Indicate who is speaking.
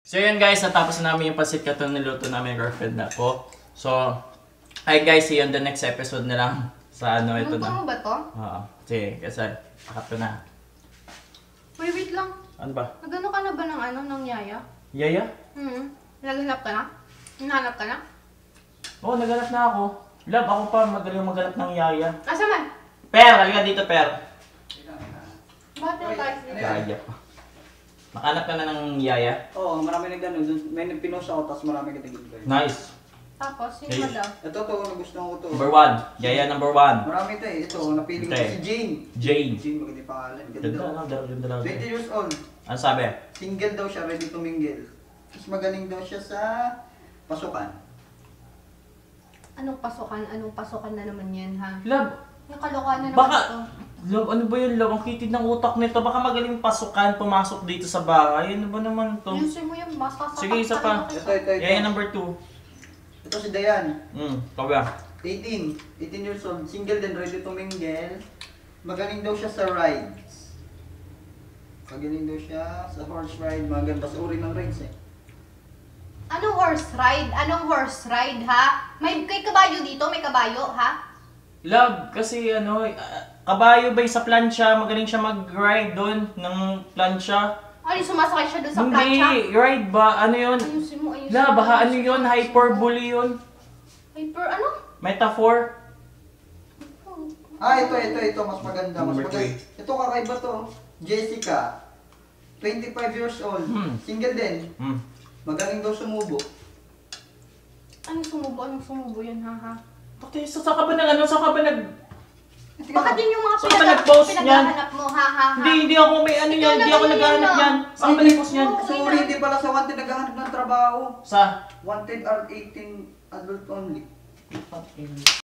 Speaker 1: So yun guys, natapos na namin yung pasit katon niluto namin yung girlfriend na ko. So, hi guys, see you on the next episode na lang. Sa ano ito na.
Speaker 2: Luto mo ba to?
Speaker 1: Oo. Sige, kasi akap ko na.
Speaker 2: Wait lang.
Speaker 1: Ano ba?
Speaker 2: Nagano ka na ba ng yaya?
Speaker 1: Yaya?
Speaker 2: Naghanap ka na? Hinahanap ka na?
Speaker 1: Oo, naghanap na ako. Love, ako pa magaling maghanap ng yaya.
Speaker 2: Asa man?
Speaker 1: Per, halika dito, Per.
Speaker 2: Bakit na tayo sila?
Speaker 1: Yaya pa. Nakahanap ka na ng yaya?
Speaker 3: Oo, marami na gano'n. May pinost ako, tapos marami kitagin ko.
Speaker 1: Nice.
Speaker 2: Tapos, sino
Speaker 1: Okay.
Speaker 2: ba daw?
Speaker 3: Ito to, nagustuhan ko to.
Speaker 1: Number 1. Yaya number 1.
Speaker 3: Marami ito eh. Ito, napili ko
Speaker 1: Okay.
Speaker 3: si Jane.
Speaker 1: Jane.
Speaker 3: Jane, maganda yung pangalan.
Speaker 1: Ganda na, ganda lang.
Speaker 3: 20 years old.
Speaker 1: Ano sabi?
Speaker 3: Single daw siya, ready to mingle. Tapos magaling daw siya sa pasukan.
Speaker 2: Anong pasukan? Anong pasukan na naman yan, ha?
Speaker 1: Love,
Speaker 2: Yung kalokohan na naman
Speaker 1: baka,
Speaker 2: ito.
Speaker 1: Love, ano ba yun, Love? Ang kitid ng utak nito. Baka magaling pasukan, pumasok dito sa bahay. Ano ba naman to?
Speaker 2: Ayusin mo yung basta sa
Speaker 1: Sige, isa pa.
Speaker 3: Ito.
Speaker 1: Yaya number 2.
Speaker 3: Ito si Dayan.
Speaker 1: Ikaw ba?
Speaker 3: 18 years old. Single din, ready to mingle. Magaling daw siya sa rides. Magaling daw siya sa horse ride. Maganda sa uri ng rides eh.
Speaker 2: Anong horse ride? Anong horse ride, ha? May kabayo dito? May kabayo, ha?
Speaker 1: Love, kasi ano, kabayo ba sa plancha? Magaling siya mag-ride doon ng plancha.
Speaker 2: Ano, sumasakay siya doon sa
Speaker 1: Hindi,
Speaker 2: plancha?
Speaker 1: ride ba? Ano yun?
Speaker 2: Ayusin mo.
Speaker 1: Love, baka ano yun? Hyperbole yun?
Speaker 2: Hyper, ano?
Speaker 1: Metaphor?
Speaker 3: Ito. Mas maganda. Mas
Speaker 1: Number
Speaker 3: maganda. Ito kakaiba to. Jessica. 25 years old. Single din. Magaling daw sumubo.
Speaker 2: Anong sumubo? Anong sumubo yun, ha?
Speaker 1: Pati, saan ka ba nag, ano, saan ka ba nag...
Speaker 2: Baka din yung mga
Speaker 1: Saan ka nag-post niyan?
Speaker 2: pinaghahanap mo, ha?
Speaker 1: Hindi ako may ano yan, hindi ako naghahanap yan. Saan ka nag-post yan?
Speaker 3: Sorry, hindi pala sa wanted naghahanap ng trabaho.
Speaker 1: Sa...
Speaker 3: Wanted are 18 adult only.